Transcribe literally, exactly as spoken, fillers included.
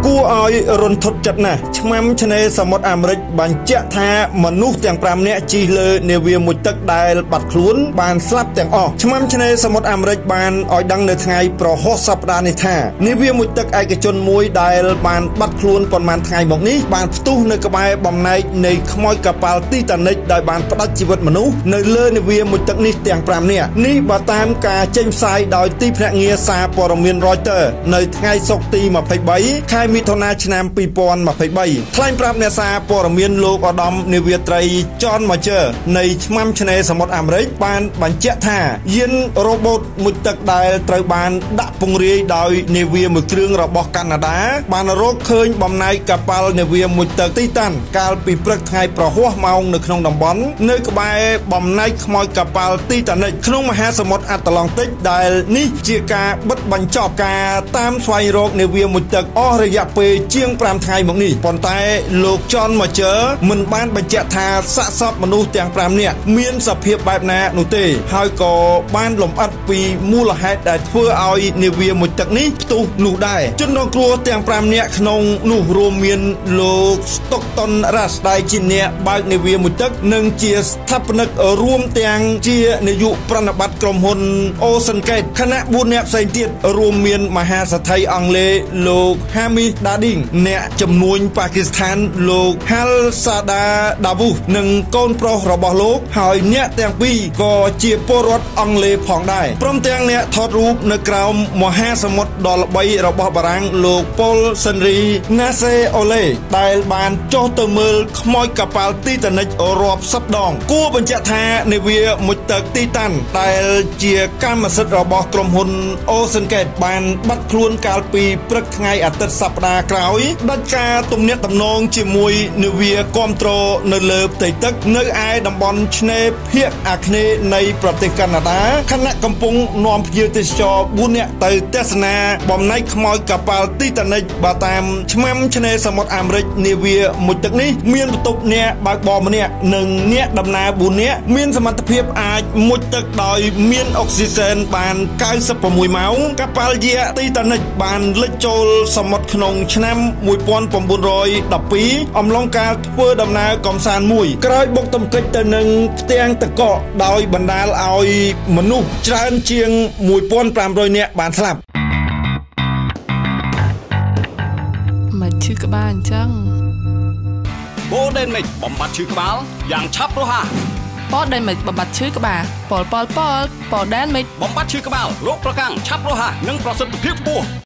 គួរឲ្យរន្ធត់ចិត្តណាស់ឆ្មាំឆ្នេរសមុទ្រអាមេរិកបញ្ជាក់ថាមនុស្សទាំងfiveនាក់ជិះលើនាវាមួយទឹកដែលបាត់ខ្លួនបានស្លាប់ទាំងអស់ឆ្មាំឆ្នេរសមុទ្រអាមេរិកបានឲ្យដឹងនៅថ្ងៃប្រហោះសប្តាហ៍នេះថានាវាមួយទឹកឯកជនមួយដែលបានបាត់ខ្លួនប៉ុន្មានថ្ងៃមកនេះបានផ្ទុះនៅក្បែរបំណែកនៃខ្មោចកប៉ាល់ទីតានិកដោយបានផ្ដាច់ជីវិតមនុស្សនៅលើនាវាមួយទឹកនេះទាំងfiveនាក់នេះបើតាមការចេញផ្សាយដោយទីភ្នាក់ងារសារព័ត៌មាន Reuters នៅថ្ងៃសុក្រទីtwenty-threeខែមិថុនាឆ្នាំtwenty twenty-threeថ្លែងប្រាប់អ្នកសារព័ត៌មានលោកឧត្តមនាវាត្រី John Major នៃឆ្មាំឆ្នេរសមុទ្រអាមេរិកបានបញ្ជាក់ថាយានរ៉ូបូតមួយទឹកដែលត្រូវបានដាក់ពង្រាយដោយនាវាមួយគ្រឿងរបស់កាណាដាបានរកឃើញបំណែកកប៉ាល់នាវាមួយទឹក Titan កាលពីព្រឹកថ្ងៃប្រហោះម៉ោងនៅក្នុងតំបន់នៅក្បែរបំណែកខ្មោចកប៉ាល់ Titanic ក្នុងមហាសមុទ្រអាត្លង់តិកដែលនេះជាការបិទបញ្ចប់ការតាមស្វែងរកនាវាមួយទឹកអស់រយៈពេលជាងfiveថ្ងៃមកនេះប៉ុន្តែលោក John Major មិនបានបញ្ជាក់ថាសាកសពមនុស្សទាំងfiveនាក់មានសភាពបែបណានោះទេហើយក៏បានលម្អិតពីមូលហេតុដែលធ្វើឲ្យនាវាមួយទឹកនេះផ្ទុះនោះដែរជនរងគ្រោះទាំងfiveនាក់ក្នុងនោះរួមមានលោក Stockton Rush ដែលជាអ្នកបើកនាវាមួយទឹកនិងជាស្ថាបនិករួមទាំងជានាយកប្រណិប័តក្រុមហ៊ុន Ocean Gate ខណៈfourនាក់ផ្សេងទៀតរួមមានមហាសេដ្ឋីអង់គ្លេសលោក Hamish Darding អ្នកជំនួញប៉ាគីស្ថានលោក Halsada Davus និងកូនប្រុសរបស់លោកហើយអ្នកទាំងពីរក៏ជាពលរដ្ឋអង់គ្លេសផងដែរព្រមទាំងអ្នកថតរូបនៅក្រោមមហាសមុទ្រដ៏ល្បីរបស់បារាំងលោក Paul Henry Nasse-Ole ដែលបានចុះទៅមើលខ្មោចកប៉ាល់ Titanic រាប់សិបដងគួរបញ្ជាក់ថានាវាមួយទឹក Titan ដែលជាកម្មសិទ្ធិរបស់ក្រុមហ៊ុន Ocean Gate បានបាត់ខ្លួនកាលពីព្រឹកថ្ងៃអាទិត្យសប្តាហ៍ក្រោយដាច់ការទំនាក់ទំនងជាមួយនាវាគាំទ្រនៅលើផ្ទៃទឹកនៅឯតំបន់ឆ្នេរភាគអាគ្នេយ៍នៃប្រទេសកាណាដាខណៈកំពុងនាំភ្ញៀវទេសចរfourនាក់ទៅទស្សនាបំណែកខ្មោចកប៉ាល់ Titanic បើតាមឆ្មាំឆ្នេរសមុទ្រអាមេរិកនាវាមួយទឹកនេះមានបន្ទប់អ្នកបើកបរម្នាក់និងអ្នកដំណើរfourនាក់មានសមត្ថភាពអាចមុជទឹកដោយមានអុកស៊ីសែនបានninety-sixម៉ោងកប៉ាល់យាក់ Titanic បានលិចចូលសមុទ្រក្នុងឆ្នាំnineteen twelveអំឡុងការធ្វើដំណើរកំសាន្តមួយក្រោយបុកទង្គិចទៅនឹងផ្ទាំងទឹកកកដោយបណ្ដាលឲ្យមនុស្សច្រើនជាងfifteen hundredនាក់បានស្លាប់មកឈឺក្បាលអញ្ចឹងបូដេនមិចបំបត្តិឈឺក្បាលយ៉ាងឆាប់រហ័សប៉ដេនមិចបំបត្តិឈឺក្បាលប៉លប៉លប៉លប៉ដេនមិចបំបត្តិឈឺក្បាលរោគប្រកាំងឆាប់រហ័សនិងប្រសិទ្ធភាពខ្ពស់